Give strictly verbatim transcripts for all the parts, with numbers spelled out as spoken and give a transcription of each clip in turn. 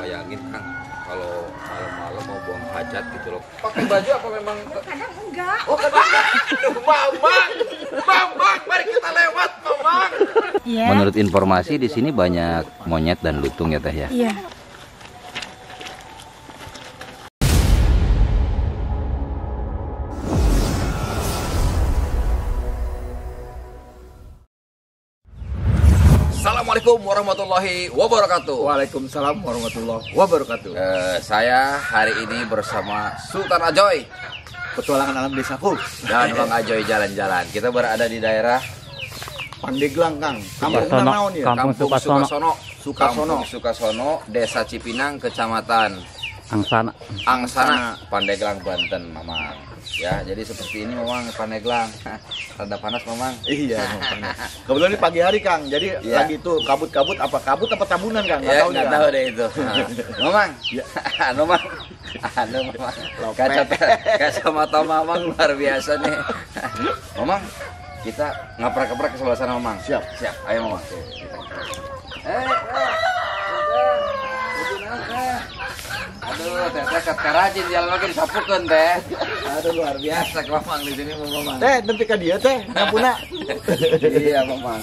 bayangin Kang, kalau malam-malam mau buang hajat gitu loh. Pakai baju apa memang? Kadang enggak. Oh kadang enggak. Aduh Mamang, Mamang, mari kita lewat Mamang. Iya. Menurut informasi di sini banyak monyet dan lutung ya Teh ya. Iya. Assalamualaikum warahmatullahi wabarakatuh. Waalaikumsalam warahmatullahi wabarakatuh. Eh, saya hari ini bersama Sultan Ajoy Petualangan alam desaku dan Bang Ajoy jalan-jalan. Kita berada di daerah Pandeglang, Kang. Kampung Sukasono. naon ya? Kampung Kampung Sukasono. Sukasono, Sukasono. Kampung Sukasono, Desa Cipinang, Kecamatan Angsana. Angsana, Pandeglang, Banten, Mamang. Ya, jadi seperti ini Mamang, Pandeglang. Rada panas Mamang. Iya, panas. Kebetulan ini pagi hari, Kang. Jadi Iya. lagi tuh kabut-kabut, apa kabut apa tabunan, Kang? Ya, nih, nggak Kang. tahu deh itu. Mamang, Ya. anu Mang, anu Mamang. Lope. Kacamata, kacamata Mamang luar biasa nih. Mamang, kita ngaprak-ngaprak ke sebelah sana Mamang. Siap. Siap, ayo Mamang. Eh, eh, udah, udah, aduh, teh teh kat karajin jalan lagi disapukeun teh. Aduh luar biasa ke Mamang di sini Mamang. Teh, nanti ka dia teh, ngampuna. Iya Mamang.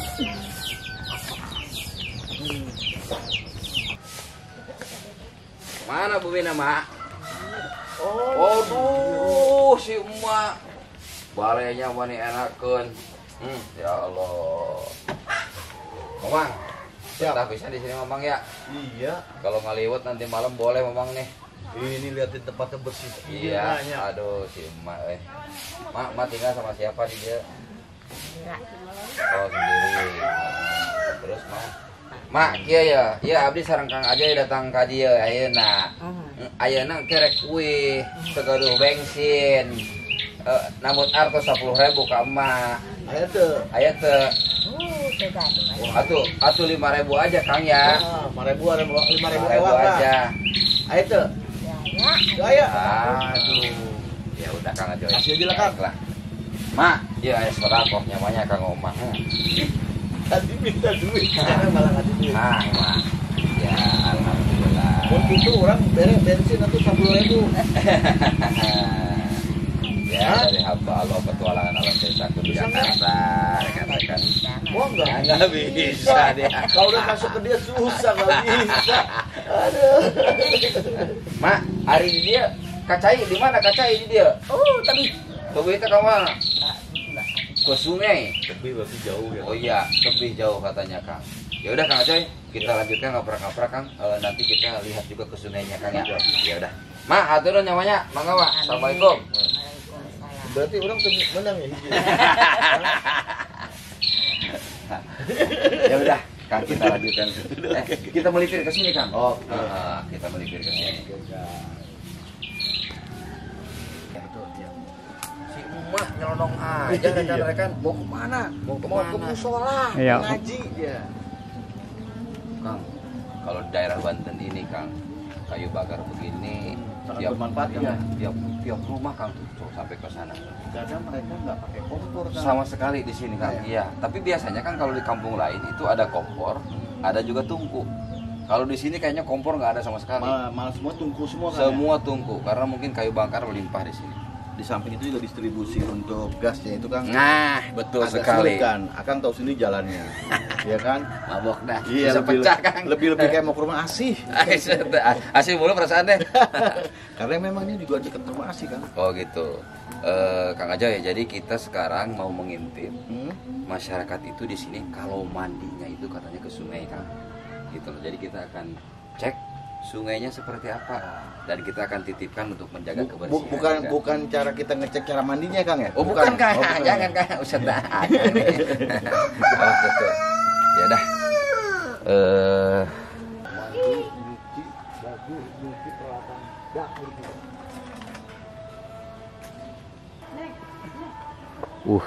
Mana Bu Mina, Mak? Oh, duh, si emak. Balenya mah nih enakeun. Hmm, ya Allah. Mamang, Siap. kita bisa di sini Mamang ya. Iya. Kalau ngaliwat nanti malam boleh Mamang nih. Ini liatin tempatnya bersih. Iya, Nanya. aduh si emak eh. Mak, Mak tinggal sama siapa di dia? Oh, sendiri. Terus Mak? Mak, kieu ya. Iya abdi sareng Kang Ajoy datang ka dieu ayeuna. Ayeuna kerek kuih, segaduh bensin. Eh, namun artos sepuluh ribu ka emak. Ayo tuh. Aya teu Oh, tegak. atuh atuh lima ribu aja Kang ya. Ah, lima ribu, lima ribu lima ribu lewat lah. aja. Ayo tuh. Ya, Ayo. Aduh. Ya udah Kang Ajoy. Kasih aja lah, Kang. Baiklah. Mak, ya es sodakoh namanya Kang Omah. Hmm. Tadi minta duit, sekarang malah ngasih duit. Ah, Mak. Ya, alhamdulillah. Waktu itu orang bere bensin itu sepuluh ribu. Ya, dari hamba Allah petualangan alam desaku di Jakarta, rekan-rekan. Wah, enggak. Ya, nggak bisa dia. Kalau udah masuk ke dia susah, nggak bisa. Aduh. Mak, hari ini dia kacai di mana kacai di dia? Oh, tapi Tunggu itu ke mana? Ke sungai. Tapi berarti jauh ya. Oh iya, lebih jauh katanya Kang. Ya udah Kang Ajoy, kita lanjutkan ngaprak-ngaprak Kang. Eh, nanti kita lihat juga ke sungainya Kang ya. Ya udah. Mak, aturun namanya. Mangga Mak. Assalamualaikum. Berarti orang tuh menang ya hiji. Ya udah, Kang kita lanjutkan. Eh, kita melipir ke sini Kang. Oh, Ah, kita melipir ke sini. Si emak nyelonong aja rekan-rekan. Mau kemana? Mau Mau ke kemana? musola, Iya. ngaji dia. Kang, kalau di daerah Banten ini Kang, kayu bakar begini Sangat tiap bermanfaat, Kang, iya, ya? tiap tiap rumah Kang tuh, tuh sampai ke sana. Kadang mereka nggak pakai kompor kan. Sama sekali di sini Kang. Iya, tapi biasanya kan kalau di kampung lain itu ada kompor, ada juga tungku. Kalau di sini kayaknya kompor nggak ada sama sekali. Malah, malah semua tungku semua kan. Semua tungku karena mungkin kayu bakar melimpah di sini. Di samping itu juga distribusi untuk gasnya itu kan. Nah, betul agak sekali. sulit kan. Akang tahu sendiri jalannya. Iya kan? Mabok dah. Iya, Bisa lebih, pecah Kang. lebih lebih kayak mau ke rumah asih. Asih mulu perasaan deh. Karena memang ini juga dekat rumah asih kan. Oh gitu. Eh, Kang Ajoy, jadi kita sekarang mau mengintip Hmm? masyarakat itu di sini kalau mandinya itu katanya ke sungai Kang. Gitu loh. Jadi kita akan cek sungainya seperti apa dan kita akan titipkan untuk menjaga Bu- kebersihan. bu- bukan juga. bukan cara kita ngecek cara mandinya Kang ya? Oh bukan Kang, Oh, bukan. jangan Kang, Ustaz dah. Oh gitu. Ya dah. Eh Uh.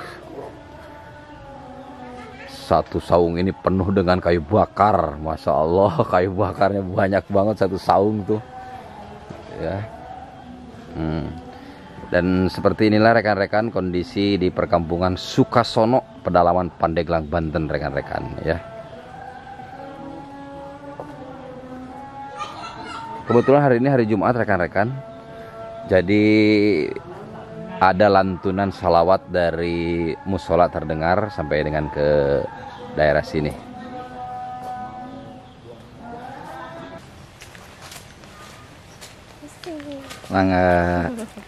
Satu saung ini penuh dengan kayu bakar. Masya Allah, kayu bakarnya banyak banget satu saung tuh. Ya. Hmm. Dan seperti inilah rekan-rekan kondisi di perkampungan Sukasono, pedalaman Pandeglang, Banten rekan-rekan ya. Kebetulan hari ini hari Jumat rekan-rekan. Jadi ada lantunan salawat dari musola terdengar sampai dengan ke daerah sini. Mangga.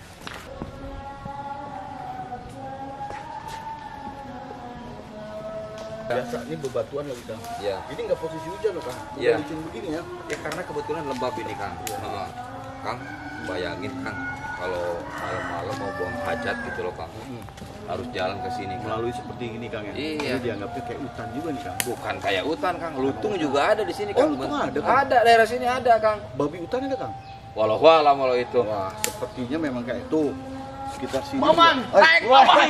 Biasa ini bebatuan lagi Kang. Iya. Ini nggak posisi hujan loh Kang. Udah Iya. licin begini ya. Ya karena kebetulan lembab ini Kang. Heeh. Kang, bayangin Kang, kalau malam-malam mau buang hajat gitu loh Kang, harus jalan ke sini Kang. Melalui seperti ini Kang ya. Iya. Ini dianggapnya kayak hutan juga nih Kang. Bukan kayak hutan Kang, lutung juga ada di sini Oh, Kang. lutung ada, Kang? Ada, daerah sini ada Kang. Babi hutan ada Kang. Walau walau walau itu. Wah, sepertinya memang kayak itu. Sekitar sini. Mamang, juga. naik Eh, mamang.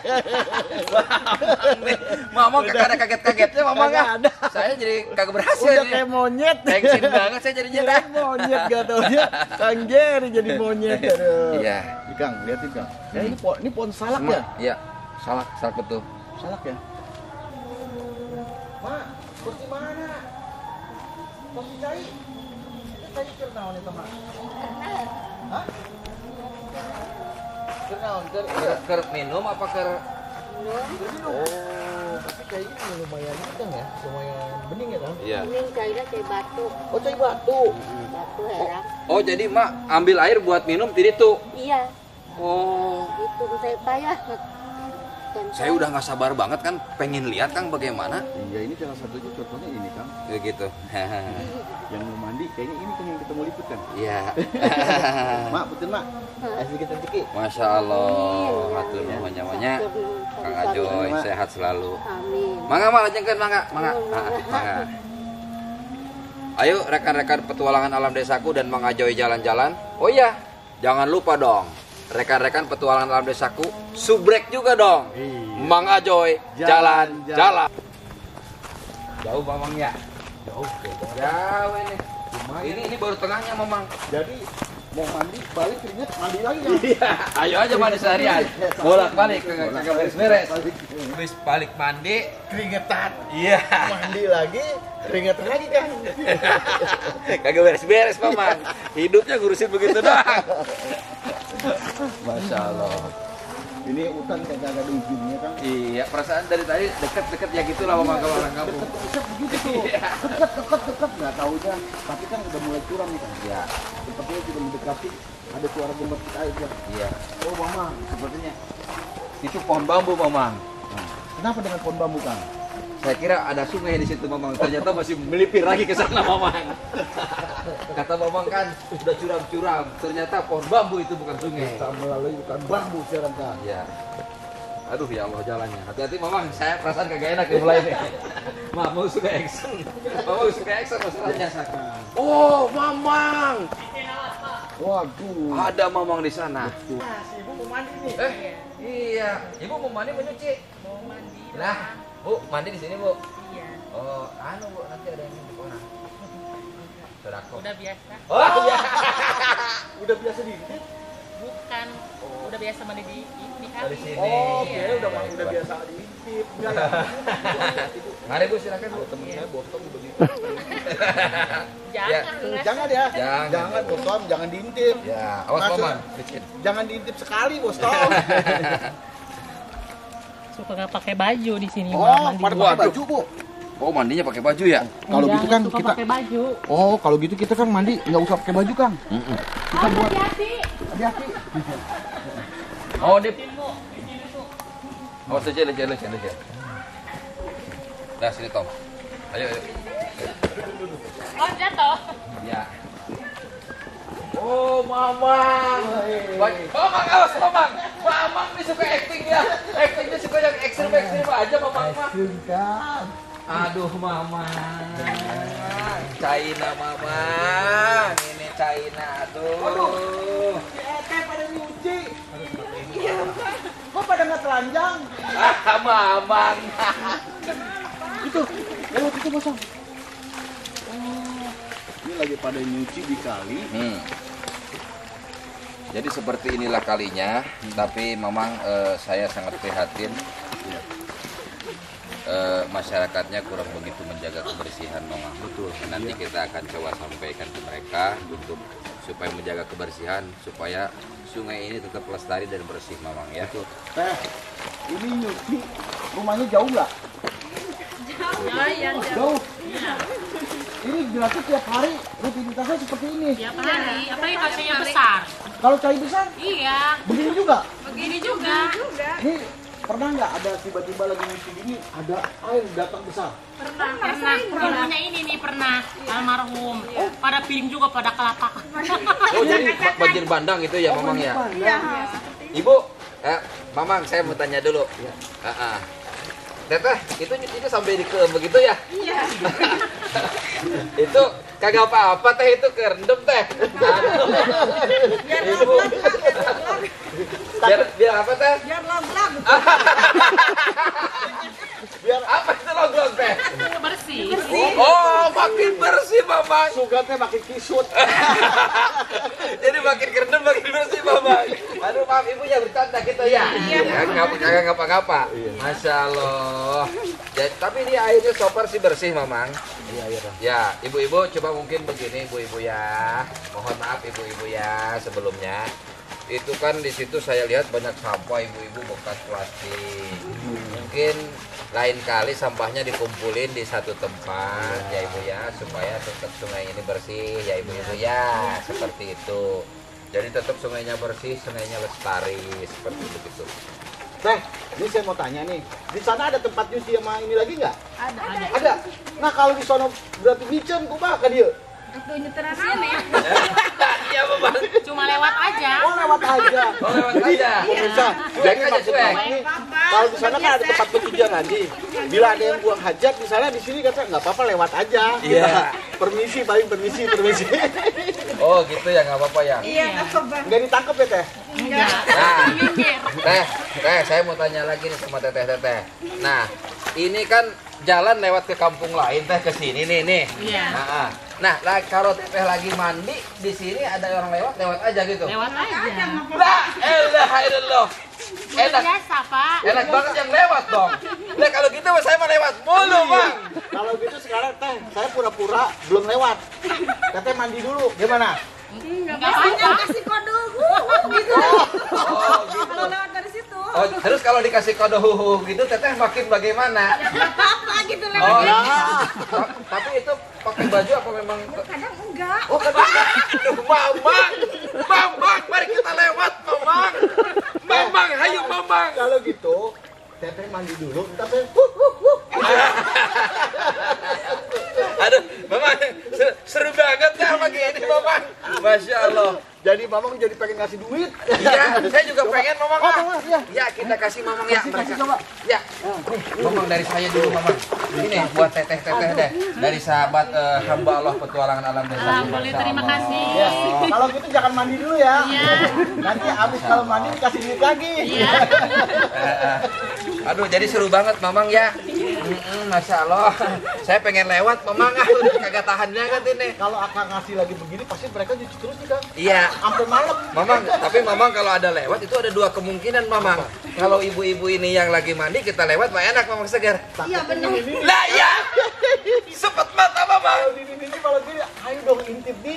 Mamang kagak ada kaget-kagetnya mamang Kagak ah. ada. Saya jadi kagak berhasil Udah nih. kayak monyet. Tensin banget saya jadinya dah. Kayak monyet gak taunya. Kang Jerry jadi monyet. Aduh. Iya. Nih, Kang, liatin Kang. Ya, ini pohon ini pohon salak Sama- ya? Iya. Salak, salak betul. Salak ya? Ma, pos di mana? Pos di cai. Ini cai kernaon itu, Ma? Hah? Kernaon, ker Ker, ker minum apa ker? Oh, tapi cai ini lumayan kencang ya, lumayan bening ya, Kang? Iya. Ini cairnya kayak batu. Oh, cai batu. Batu herang. Oh, jadi Mak ambil air buat minum tadi tuh. Iya, Oh. itu saya payah. Saya udah nggak sabar banget kan, pengen lihat Kang bagaimana. Iya, ini salah satunya contohnya ini, Kang. Ya gitu. Yang mau mandi, kayaknya ini kan yang kita mau liput kan? Iya. Mak, betul Mak? Ayo sedikit rezeki. Masya Allah, matur nuhun nyawanya. Kang Ajoy sehat selalu. Amin. Mangga mah lajengkeun mangga, mangga. Ah, mangga. Ayo rekan-rekan petualangan alam desaku dan Mang Ajoy jalan-jalan. Oh iya, jangan lupa dong. Rekan-rekan petualangan alam desaku subrek juga dong. Iya. Mang Ajoy Jalan, jalan-jalan. Jauh Mamang ya? Jauh, jauh. Jauh ini. Lumayan. Ini ini baru tengahnya Mamang. Jadi mau mandi, balik keringet, mandi lagi kan? Iya, ayo aja mandi seharian. Bolak-balik kagak beres-beres. Habis balik mandi, Keringetan, iya. mandi lagi, keringetan lagi kan? Kagak beres-beres Mamang. Hidupnya ngurusin begitu doang. Masya Allah. Ini hutan kagak ada ujungnya kan? Iya, perasaan dari tadi deket-deket ya gitulah Mamang kalau orang kampung. Deket-deket begitu tuh, deket, deket, deket, nggak taunya. Tapi kan udah mulai curang nih kan? Iya. Sepertinya sudah mendekati, ada suara gemetik air kan? Iya. Oh Mama, Sepertinya itu pohon bambu Mamang. nah, kenapa dengan pohon bambu kan? Saya kira ada sungai di situ Mamang. Ternyata masih melipir lagi ke sana Mamang. Kata Mamang kan udah curam-curam. Ternyata pohon bambu itu bukan sungai. Kita melalui hutan bambu sekarang kan? Iya. Aduh ya Allah jalannya. Hati-hati Mamang, saya perasaan kagak enak nih mulai nih. Ma, mau suka action. Mau suka action masalahnya. Oh, Mamang. Waduh. Ada Mamang di sana. Si ibu mau mandi nih. Eh, iya. Ibu mau mandi mau nyuci? Mau mandi. Nah, Bu, mandi di sini, Bu. Iya. Oh, anu Bu, nanti ada yang di orang. Sodako. Udah biasa. Oh, iya. Udah biasa diintip? Bukan. Udah biasa mandi di ini kan. Dari sini. Oh, Iya, kira udah baik, udah baik. biasa diintip. Enggak ya? Mari Bu, silakan Bu. Temen saya boston begitu. Ya. Jangan. Tuh, Res. jangan ya. Jangan. Jangan boston, jangan diintip. Ya, awas Masuk. Mamang. Licin. Jangan diintip sekali boston. Suka nggak pakai baju di sini. Oh, mandi. pada pakai Waduh. baju bu. Oh, mandinya pakai baju ya? Kalau Jangan gitu kan suka kita. pakai baju. Oh, kalau gitu kita kan mandi nggak usah pakai baju Kang. Kita buat Hati-hati. hati-hati. Oh, Dip. Oh, licin, licin, licin, licin. Nah, sini Tom. Ayo, ayo. Oh jatuh. Ya. Oh, Mamang. Baik. Mamang, awas Mamang. Mamang nih suka acting ya. Actingnya suka yang ekstrim-ekstrim aja Mamang mah. Kang. Aduh, Mamang. China Mamang. Ini China. Aduh. Si Ete pada nyuci. Kok pada nggak telanjang? Ah, Mamang. Itu, lewat itu bosong. Oh, ini lagi pada nyuci di kali. Hmm. Jadi seperti inilah kalinya, tapi memang eh, saya sangat prihatin. Eh, masyarakatnya kurang begitu menjaga. menjaga kebersihan Mamang. Betul. Dan nanti kita akan coba sampaikan ke mereka untuk supaya menjaga kebersihan, supaya sungai ini tetap lestari dan bersih Mamang ya. Betul. Teh, ini nyuci rumahnya jauh nggak? Ya, ya, Jauh. Ini berarti tiap hari rutinitasnya seperti ini. tiap hari. Apalagi kalau saya besar. Kalau cair besar, Iya, begini juga. begini juga. Ini pernah nggak ada tiba-tiba lagi nyuci gini ada air datang besar? Pernah, pernah. Ibunya ini nih pernah almarhum. Pada piring juga pada kelapa. Oh jadi ba- banjir bandang itu ya Mamang ya? Iya. Ibu, eh, Mamang saya mau tanya dulu. Ah, ah. Teteh, itu nyucinya sampai di ke begitu ya? Iya. Itu kagak apa-apa teh, itu kerendam teh. Ibu. Biar biar apa teh? Biar log-log. Biar apa itu log-log teh? Bersih. Oh, makin bersih Mamang. Sugatnya makin kisut. Jadi makin kerendam makin bersih Mamang. Aduh maaf ibunya bercanda gitu ya. Iya. Ngapa kagak ngapa-ngapa. Masya Allah. Ya, tapi ini airnya super sih bersih Mamang. Iya, iya. Ya, ibu-ibu coba mungkin begini ibu-ibu ya. Mohon maaf ibu-ibu ya sebelumnya. Itu kan di situ saya lihat banyak sampah ibu-ibu bekas plastik. Mungkin lain kali sampahnya dikumpulin di satu tempat ya ibu ya, supaya tetap sungai ini bersih ya ibu-ibu ya, seperti itu. Jadi tetap sungainya bersih, sungainya lestari seperti itu gitu. Teh, ini saya mau tanya nih. Di sana ada tempat nyuci sama ini lagi nggak? Ada, ada. Ada. Nah kalau di sana berarti micen kumaha ka dia? Itu nyeteran sini. Iya Mamang. Cuma lewat aja. Oh lewat aja. Oh lewat aja. Pemirsa, Cuek jadi aja, maksud cuek. Mama ini, kalau di sana kan ada tempat pencucian haji. Bila ada yang buang hajat di sana, di sini kata nggak apa-apa lewat aja. Iya. Permisi paling permisi permisi. Oh gitu ya, nggak apa-apa ya. Iya, nggak apa-apa. Nggak ditangkap ya teh? Enggak. Nah, Minggir. teh, teh, saya mau tanya lagi nih sama teteh-teteh. Nah, ini kan jalan lewat ke kampung lain teh ke sini nih nih. Iya. Nah, ah. nah, lah kalau teteh lagi mandi di sini ada orang lewat, lewat aja gitu. Lewat aja. Lah, elah, elah. Udah Enak, biasa, Pak. enak banget yang lewat dong. Nah kalau gitu saya mah lewat mulu bang. Kalau gitu sekarang teh, saya pura-pura belum lewat. Teteh mandi dulu, gimana? Enggak apa-apa. Kasih kode uh, gitu. Oh gitu. Kalau lewat dari situ. Oh, terus kalau dikasih kode huhu gitu teteh makin bagaimana? Nggak apa-apa gitu lewat. Oh, gitu. ta- tapi itu pakai baju apa memang? Kadang enggak. Oh, kan aduh, Mamang, Mamang, mari kita lewat, Mamang, Mamang, ayo Mamang. Kalau gitu, teteh mandi dulu, tapi huh, huh, huh. Aduh, Mamang, seru, seru banget ya pagi ini, Mamang. Masya Allah. Jadi mamang jadi pengen ngasih duit. Iya, saya juga pengen Mamang. Oh, ah. Mamang, iya. Ya, kita kasih Mamang ya. Kasih, mereka. kasih, coba. Ya, Mamang dari saya dulu, Mamang. Ini buat teteh-teteh deh. Dari sahabat eh, hamba Allah petualangan alam desa. Ah, boleh, terima kasih. Ya, kalau gitu jangan mandi dulu ya. Iya. Nanti abis kalau mandi dikasih duit lagi. Iya. Aduh, jadi seru banget Mamang ya. Mm-mm, Masya Allah. Saya pengen lewat Mamang, ah udah kagak tahan banget ini. Kalau akan ngasih lagi begini pasti mereka cuci terus nih kan. Iya. Sampai malam. Mamang, tapi Mamang kalau ada lewat itu ada dua kemungkinan Mamang. Kalau ibu-ibu ini yang lagi mandi kita lewat mah enak Mamang segar. Iya benar. Lah ya. Sepet mata Mamang. Kalau ini ini kalau gini, ayo dong intip nih.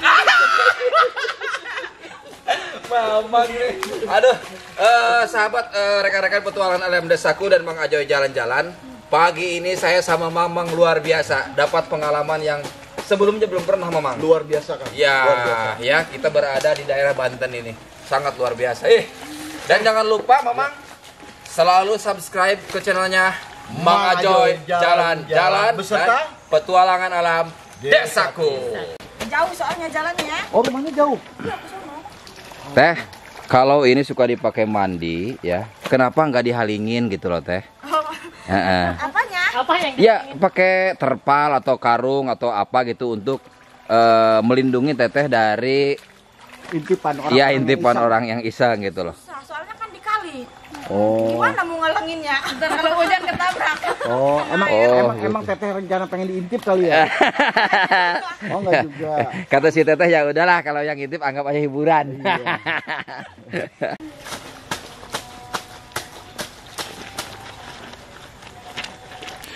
Mamang nih. Aduh, eh, sahabat eh, rekan-rekan petualangan alam desaku dan Mang Ajoy jalan-jalan. Pagi ini saya sama Mamang luar biasa, dapat pengalaman yang sebelumnya belum pernah Mamang. Luar biasa kan. Ya, Luar biasa. ya kita berada di daerah Banten ini, sangat luar biasa. Eh, dan jangan lupa Mamang selalu subscribe ke channelnya Mang Ajoy jalan-jalan beserta dan petualangan alam desaku. Jauh soalnya jalannya. Oh rumahnya jauh. Teh, kalau ini suka dipakai mandi ya, kenapa nggak dihalingin gitu loh Teh? Heeh. Apanya? Apa yang Ya pakai terpal atau karung atau apa gitu untuk eh, melindungi teteh dari Intipan orang. ya intipan orang yang iseng gitu loh. Susah, soalnya kan di kali. Oh. Gimana mau ngelenginnya? Kalau hujan ketabrak. Oh, emang Oh, emang, gitu. emang teteh rencana pengen diintip kali ya? Oh enggak juga. Kata si teteh ya udahlah kalau yang intip anggap aja hiburan.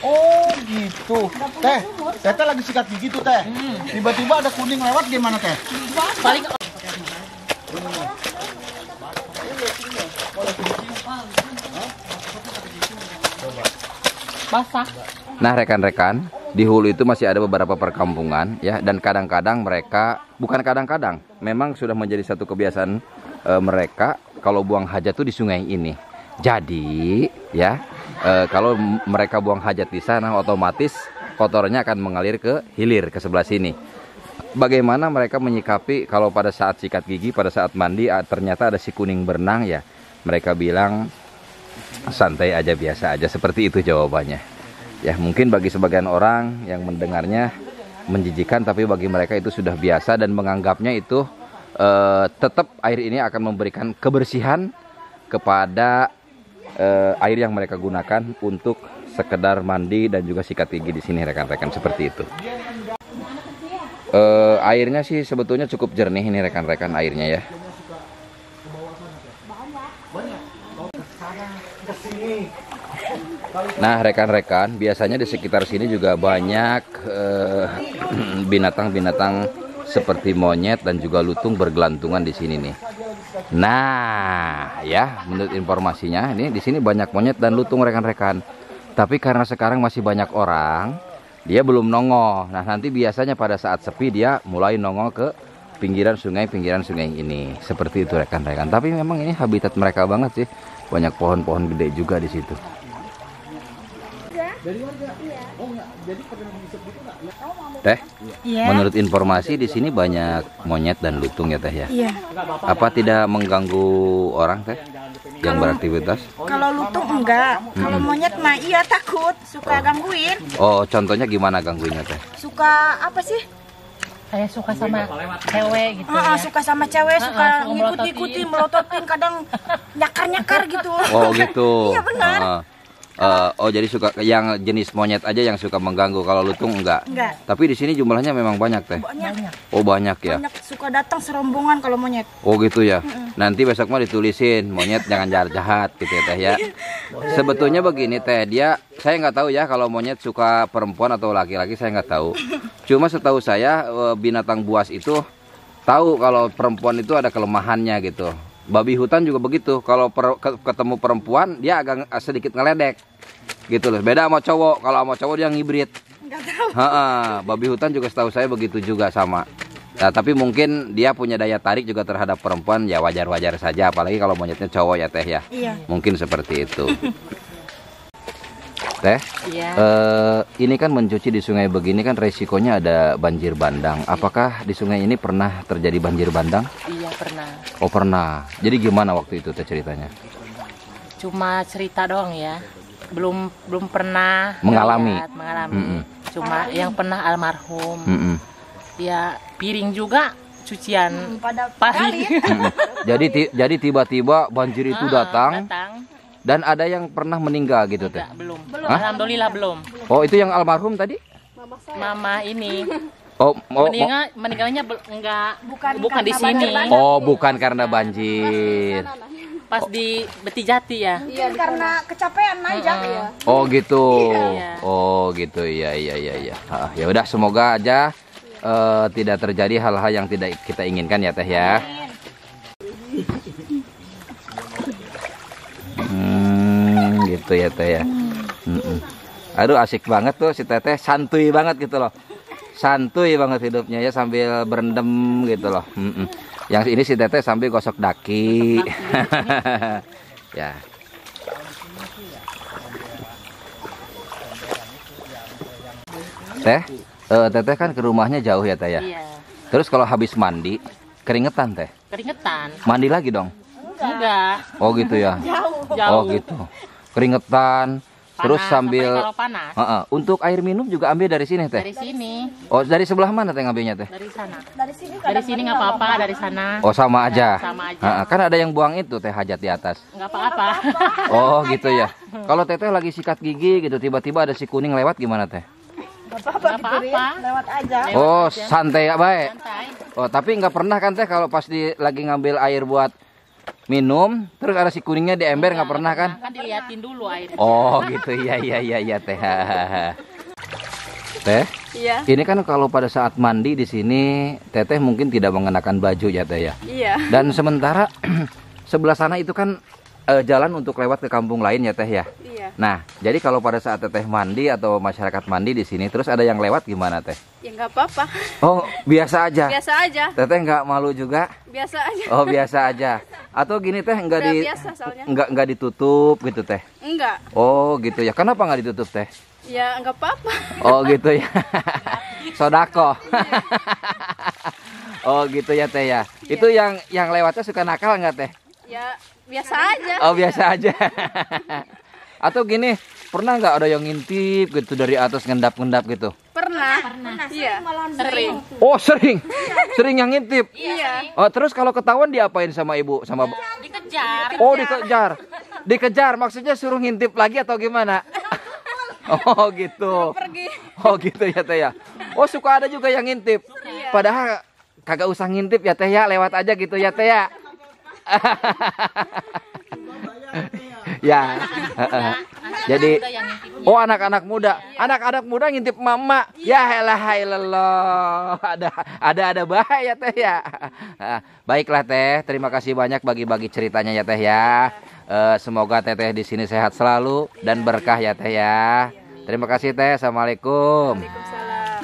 Oh gitu. Teh, Teteh lagi sikat gigi tuh Teh. Tiba-tiba ada kuning lewat gimana Teh? Paling basah. Nah rekan-rekan, di hulu itu masih ada beberapa perkampungan ya, dan kadang-kadang mereka, bukan kadang-kadang, memang sudah menjadi satu kebiasaan e, mereka kalau buang hajat tuh di sungai ini. Jadi ya e, kalau mereka buang hajat di sana otomatis kotornya akan mengalir ke hilir ke sebelah sini. Bagaimana mereka menyikapi kalau pada saat sikat gigi, pada saat mandi ternyata ada si kuning berenang ya? Mereka bilang santai aja, biasa aja, seperti itu jawabannya. Ya mungkin bagi sebagian orang yang mendengarnya menjijikan, tapi bagi mereka itu sudah biasa dan menganggapnya itu eh, tetap air ini akan memberikan kebersihan kepada eh, air yang mereka gunakan untuk sekedar mandi dan juga sikat gigi di sini rekan-rekan, seperti itu. Eh, airnya sih sebetulnya cukup jernih ini rekan-rekan airnya ya. Nah rekan-rekan, biasanya di sekitar sini juga banyak binatang-binatang eh, seperti monyet dan juga lutung bergelantungan di sini nih. Nah ya, menurut informasinya ini di sini banyak monyet dan lutung rekan-rekan. Tapi karena sekarang masih banyak orang, dia belum nongol. Nah nanti biasanya pada saat sepi dia mulai nongol ke pinggiran sungai, pinggiran sungai ini. Seperti itu rekan-rekan. Tapi memang ini habitat mereka banget sih. Banyak pohon-pohon gede juga di situ. Teh, Iya. menurut informasi di sini banyak monyet dan lutung ya Teh ya. Iya. Apa tidak mengganggu orang Teh yang beraktivitas? Kalau lutung enggak. Kalau monyet mah iya takut, suka gangguin. Oh, contohnya gimana gangguinnya Teh? Suka apa sih? Saya suka sama cewek gitu Ah, ya. suka sama cewek, Ah, suka suka ngikut-ngikutin, melototin, kadang nyakar-nyakar gitu. Oh gitu. Iya benar. Ah. Eh, oh jadi suka yang jenis monyet aja yang suka mengganggu, kalau lutung enggak? Enggak. Tapi di sini jumlahnya memang banyak Teh. Banyak. Oh banyak ya. Banyak suka datang serombongan kalau monyet. Oh gitu ya. Nanti besok mah ditulisin monyet jangan jahat-jahat gitu ya Teh ya. Sebetulnya begini Teh, dia saya nggak tahu ya kalau monyet suka perempuan atau laki-laki, saya nggak tahu. Cuma setahu saya eh, binatang buas itu tahu kalau perempuan itu ada kelemahannya gitu. Babi hutan juga begitu. Kalau per, ke, ketemu perempuan dia agak sedikit ngeledek gitu loh. Beda sama cowok. Kalau sama cowok dia ngibrit. Enggak tahu. Ha-ha, babi hutan juga setahu saya begitu juga sama. Nah, tapi mungkin dia punya daya tarik juga terhadap perempuan, ya wajar-wajar saja. Apalagi kalau monyetnya cowok ya Teh ya. Iya. Mungkin seperti itu. Teh, Iya. eh, ini kan mencuci di sungai begini kan resikonya ada banjir bandang. Apakah di sungai ini pernah terjadi banjir bandang? Iya pernah. Oh pernah. Jadi gimana waktu itu Teh ceritanya? Cuma cerita doang ya. Belum belum pernah Mengalami. lihat, mengalami. Mm-mm. Cuma yang pernah almarhum. Mm-mm. Ya piring juga cucian Pada pari. Mm-mm. Jadi ti- jadi tiba-tiba banjir itu Ah, datang datang. dan ada yang pernah meninggal gitu Teh. Enggak, belum. Hah? Alhamdulillah belum. Oh itu yang almarhum tadi? Mama ini Oh, oh, meninggal meninggalnya bel- enggak Bukan bukan di karena sini. banjir oh bukan karena banjir. Pas di Betijati ya. Mungkin karena kecapean aja. Oh gitu. Iya. Oh gitu. Iya iya iya iya. Ah, ya udah semoga aja eh, tidak terjadi hal-hal yang tidak kita inginkan ya Teh ya. Hmm, gitu ya Teh ya. Mm-mm. Aduh asik banget tuh si Teteh, santuy banget gitu loh. Santuy banget hidupnya ya sambil berendam gitu loh. Mm-mm. Yang ini si Teteh sambil gosok daki. Ya. Teh, eh, Teteh kan ke rumahnya jauh ya Teh ya. Iya. Terus kalau habis mandi keringetan Teh. Keringetan. Mandi lagi dong. Enggak. Oh gitu ya. Jauh. Oh gitu. Keringetan. Terus Panas, sambil apalagi kalau panas. Heeh, untuk air minum juga ambil dari sini Teh. Dari sini, Oh dari sebelah mana Teh ngambilnya Teh? dari sana. Dari sini Dari sini nggak apa-apa, dari sana Oh sama aja. sama aja. Heeh, kan ada yang buang itu Teh hajat di atas. nggak apa-apa. Oh gitu ya. Kalau Teteh lagi sikat gigi gitu tiba-tiba ada si kuning lewat gimana Teh? Nggak apa-apa. lewat aja. Lewat Oh aja. santai ya baik. Santai. Oh tapi nggak pernah kan Teh kalau pas di lagi ngambil air buat minum, terus ada si kuningnya di ember nggak pernah kan? Kan diliatin dulu airnya. Oh gitu, iya iya iya iya teh. Teh, Iya. ini kan kalau pada saat mandi di sini, Teteh mungkin tidak mengenakan baju ya Teh ya. Iya. Dan sementara sebelah sana itu kan eh, jalan untuk lewat ke kampung lain ya Teh ya. Iya. Nah, jadi kalau pada saat Teteh mandi atau masyarakat mandi di sini, terus ada yang lewat gimana Teh? Ya nggak apa-apa. Oh biasa aja. Biasa aja. Teteh nggak malu juga? Biasa aja. Oh biasa aja. Atau gini Teh nggak Udah di biasa soalnya. nggak nggak ditutup gitu Teh? Enggak. Oh gitu ya. Kenapa nggak ditutup Teh? Ya nggak apa-apa. Oh gitu ya. Sodako. Oh gitu ya Teh ya. Itu yang yang lewatnya suka nakal nggak Teh? Ya biasa aja. Oh biasa aja. Atau gini, pernah nggak ada yang ngintip gitu dari atas ngendap-ngendap gitu? Pernah. Pernah. Iya. Sering. Oh sering, sering yang ngintip. Iya. Oh terus kalau ketahuan diapain sama ibu sama? Dikejar. Oh dikejar, dikejar maksudnya suruh ngintip lagi atau gimana? Oh gitu. Pergi. Oh gitu ya Teh ya. Oh suka ada juga yang ngintip. Padahal kagak usah ngintip ya Teh ya, lewat aja gitu ya Teh ya. Ya. Jadi oh anak-anak muda, anak-anak muda ngintip mama. Ya elah ilallah. Ada ada ada bahaya Teh ya. Baiklah Teh, terima kasih banyak bagi-bagi ceritanya ya Teh ya. Uh, semoga Teteh di sini sehat selalu dan berkah ya Teh ya. Terima kasih Teh. Assalamualaikum. Waalaikumsalam.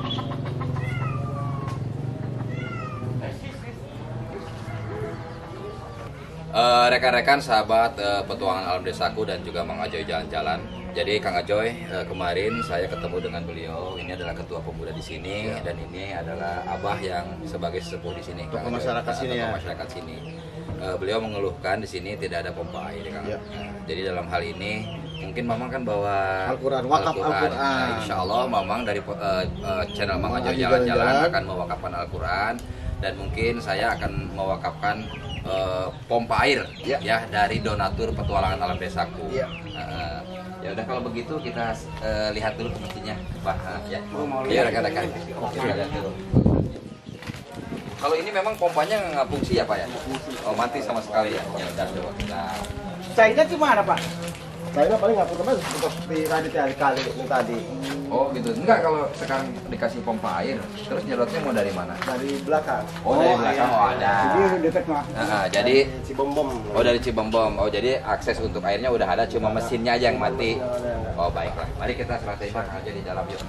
Uh, rekan-rekan sahabat uh, petualangan alam desaku dan juga Mang Ajoy jalan-jalan. Jadi Kang Ajoy uh, kemarin saya ketemu dengan beliau. Ini adalah ketua pemuda di sini ya. Dan ini adalah abah yang sebagai sesepuh di sini. Tokoh masyarakat sini ya. Masyarakat sini. Uh, beliau mengeluhkan di sini tidak ada pompa air Kang. Ya. Jadi dalam hal ini mungkin Mamang kan bawa Al-Quran, wakaf Al-Quran. Nah, insya Allah Mamang dari uh, uh, channel Mang Ajoy jalan-jalan akan mewakafkan Al-Quran. Dan mungkin saya akan mewakafkan uh, pompa air ya. ya dari donatur petualangan alam desaku. Ya, uh, ya udah kalau begitu kita uh, lihat dulu semestinya, Pak. Uh, ya, ya rekan-rekan. Kita lihat dulu. Kalau ini memang pompanya nggak fungsi ya Pak ya? Oh mati sama sekali ya? Ya udah coba kita. Cairnya gimana Pak? Cairnya paling nggak perlu banget seperti tadi kali ini tadi. Oh gitu. Enggak kalau sekarang dikasih pompa air, terus nyedotnya mau dari mana? Dari belakang. Oh, dari belakang. Oh ada. Jadi dekat mah. Nah, jadi Cibombom. Oh dari Cibombom. Oh jadi akses untuk airnya udah ada, cuma mesinnya aja yang mati. Oh baiklah. Mari kita serah terima aja di dalam yuk.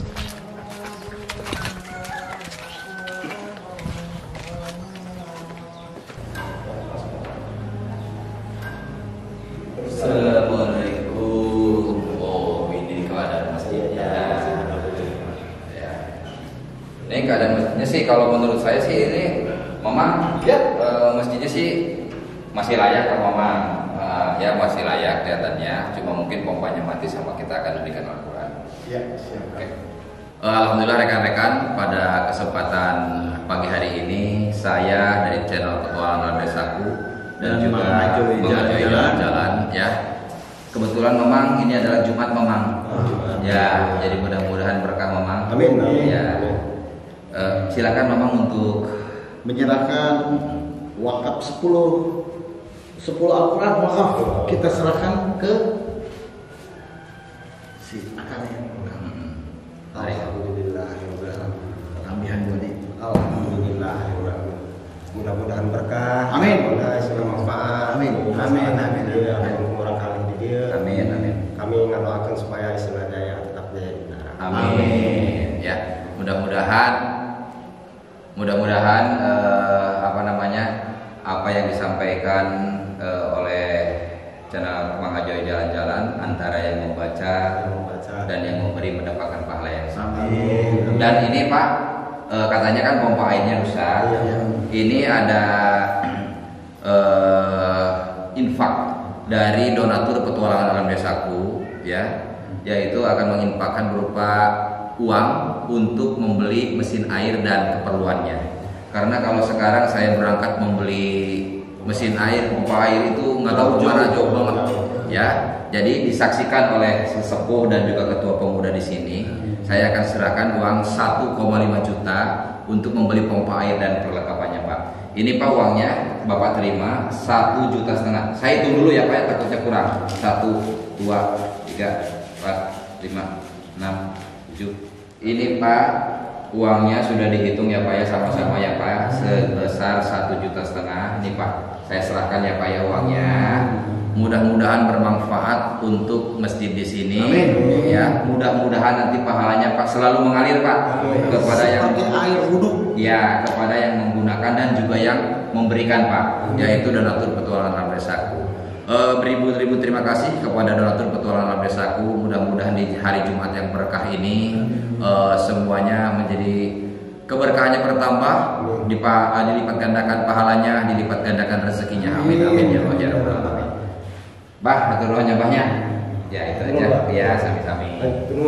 Assalamualaikum. Oh ini keadaan masjidnya. Ya. Ini keadaan masjidnya sih kalau menurut saya sih ini Mama ya. uh, masjidnya sih masih layak kan Mama. Uh, ya masih layak kelihatannya. Cuma mungkin pompanya mati sama kita akan berikan Al-Quran. Ya, siap. Oke. Uh, Alhamdulillah rekan-rekan pada kesempatan pagi hari ini saya dari channel Petualangan Desaku dan juga mengajukan jalan-jalan ya. Kebetulan memang ini adalah Jumat memang. Oh, ya, jadi mudah-mudahan berkah memang. Amin. Ya. Uh, silakan memang untuk menyerahkan wakaf sepuluh sepuluh Al-Quran wakaf kita serahkan ke si akarnya. Alhamdulillah. Alhamdulillah. Mudah-mudahan berkah. Amin. Mudah segala manfaat. Amin. Amin. Amin. Orang kali di dia. Amin. Amin. Kami ngadoakan supaya istilah daya tetap jadi. Amin. Ya, mudah-mudahan mudah-mudahan eh, apa namanya? Apa yang disampaikan eh, oleh channel Mang Ajoy jalan-jalan antara yang membaca, Membaca. dan yang memberi mendapatkan pahala yang sama. Amin. Dan ini Pak eh, katanya kan pompa airnya rusak. Iya. Ini ada eh, infak dari donatur petualangan alam desaku ya, yaitu akan menginfakkan berupa uang untuk membeli mesin air dan keperluannya. Karena kalau sekarang saya berangkat membeli mesin air, pompa air itu nggak tahu mana jauh banget ya. Jadi disaksikan oleh sesepuh dan juga ketua pemuda di sini, saya akan serahkan uang satu koma lima juta untuk membeli pompa air dan perlengkapannya Pak. Ini Pak uangnya Bapak terima satu juta setengah. Saya hitung dulu ya Pak ya, takutnya kurang. Satu, dua, tiga, empat, lima, enam, tujuh. Ini Pak uangnya sudah dihitung ya Pak ya, sama-sama ya Pak, sebesar satu juta setengah. Ini Pak, saya serahkan ya Pak ya uangnya. Mudah-mudahan bermanfaat untuk masjid di sini. Amin. Ya, mudah-mudahan nanti pahalanya Pak selalu mengalir Pak. Amin. Kepada yang air wudhu. Ya, kepada yang menggunakan dan juga yang memberikan Pak, yaitu donatur petualangan Lam Desaku. E, beribu-ribu terima kasih kepada donatur petualangan Lam Desaku. Mudah-mudahan di hari Jumat yang berkah ini e, semuanya menjadi keberkahannya bertambah, dipa, dilipat gandakan pahalanya, dilipat gandakan rezekinya. Amin amin ya Allah ya Rabbal alamin. Bah, atur rohnya Bahnya. Ya itu aja. Ya, sami-sami.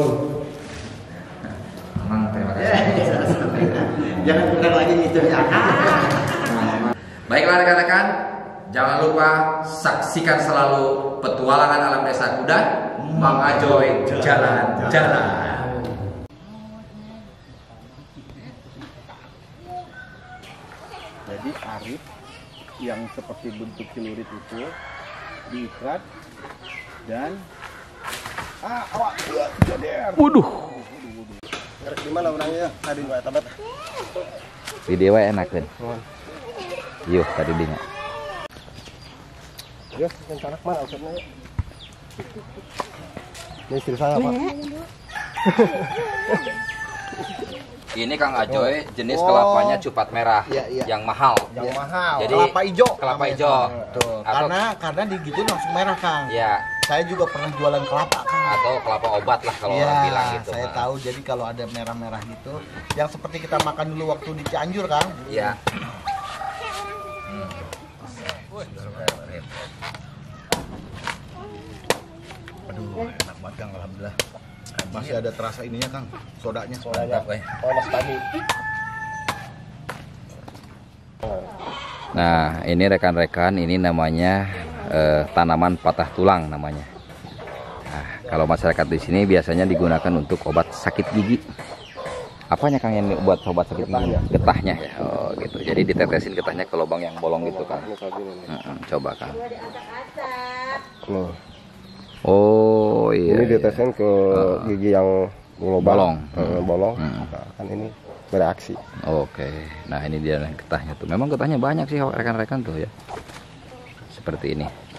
Emang terima kasih. Jangan bukan lagi gitu ya. Baiklah rekan-rekan, jangan lupa saksikan selalu petualangan alam desa kuda Mang Ajoy jalan-jalan. Jadi Arif yang seperti bentuk celurit itu diikat dan ah awak joder. Waduh. Ngerek di mana orangnya? Tadi nggak tabat. Video enak kan? Yuk tadi dia. Ya, rencana mana outfitnya? Ini istri saya Pak. Ini Kang Ajoy jenis oh. kelapanya cupat merah, ya, ya. yang mahal. Yang mahal. Jadi kelapa hijau. Kelapa hijau. Tuh, atau, karena karena digituin langsung merah Kang. Ya. Saya juga pernah jualan kelapa Kang. Atau kelapa obat lah kalau ya, orang bilang gitu. Saya kan. tahu. Jadi kalau ada merah-merah gitu, yang seperti kita makan dulu waktu di Cianjur Kang. Iya. Aduh, enak banget Kang, alhamdulillah. Masih ada terasa ininya Kang, sodanya. Sodanya. Oh, Mas Tani. Nah, ini rekan-rekan, ini namanya eh, tanaman patah tulang namanya. Nah, kalau masyarakat di sini biasanya digunakan untuk obat sakit gigi. Apanya Kang yang buat obat sakit gigi? Getahnya ya. Oh, gitu. Jadi ditetesin getahnya ke lubang yang bolong gitu Kang. Hmm, coba Kang. Oh iya. Ini ditetesin ke uh, gigi yang bolong. Hmm. bolong. Hmm. Nah, kan ini bereaksi. Oke. Nah, ini dia getahnya tuh. Memang getahnya banyak sih rekan-rekan tuh ya. Seperti ini.